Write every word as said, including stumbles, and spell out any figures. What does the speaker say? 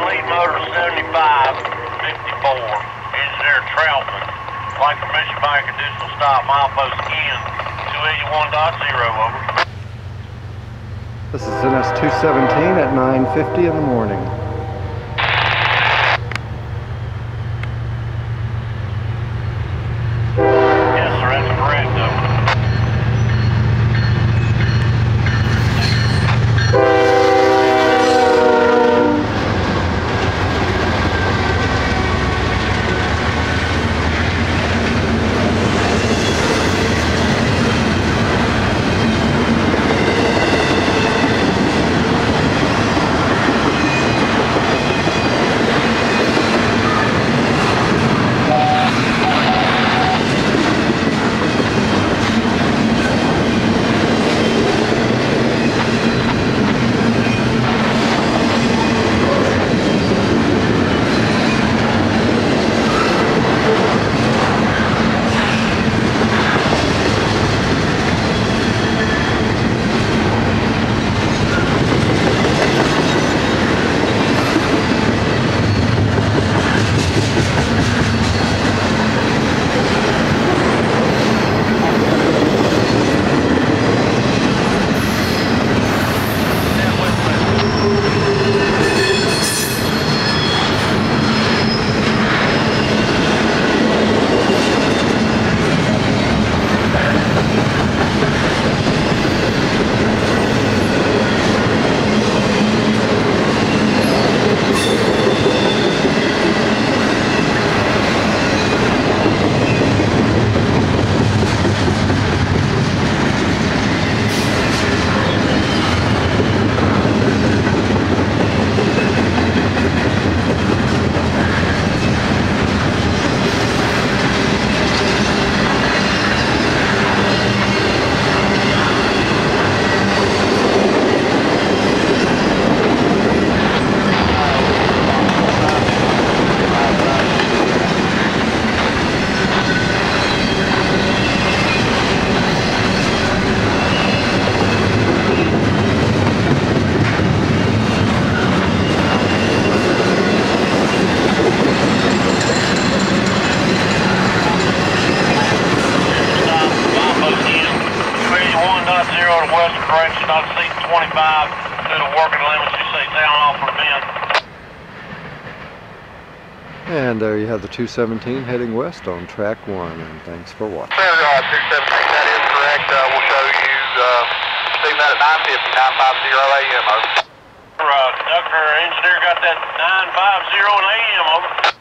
lead motor seventy-five fifty-four. Engineer Troutman. Like permission by conditional stop, milepost in two eighty-one point zero, over. This is N S two seventeen at nine fifty in the morning. Yes, sir, that's correct, over. Western direction on seat twenty-five to the working limits. You say down off for bend. And there you have the two seventeen heading west on track one, and thanks for watching. Sir, uh, two seventeen, that is correct. Uh, we'll show you, uh, see that at nine fifty, nine fifty A M, over. Uh, conductor, engineer got that nine fifty in A M, over.